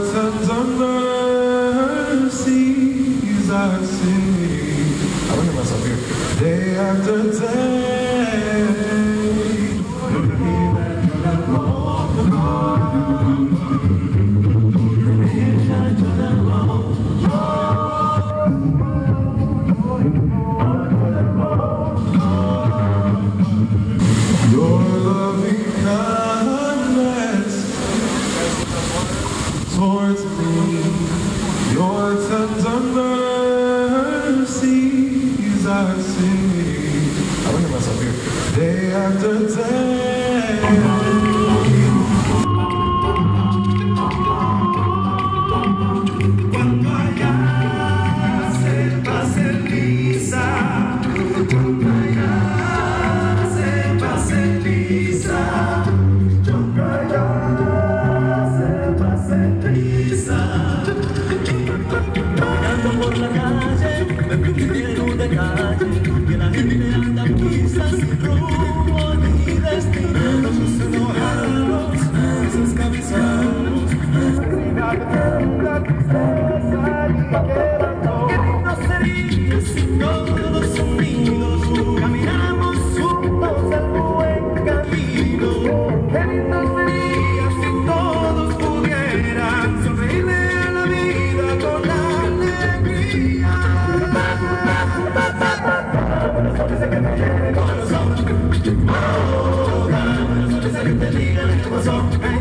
tender mercies I see. I look at myself here. Day after day. Your loving kindness towards me, your tender mercies I see. I look at myself here. Day after day. Cuando allá se pase lisa, cuando allá se pase lisa, cuando allá se pase lisa. Caminando por la calle, me pidieron de calle, que la gente anda quizás sin rumbo ni destino. Sus enojados, sus cabizbajos, la tristeza y quebranto. Qué lindo sería si todos unidos caminamos juntos el buen camino. Qué lindo sería si todos pudieran sonreírle a la vida con alegría. Sonrisa que me llene con los ojos. Oh, dame una sonrisa que te diga en el corazón.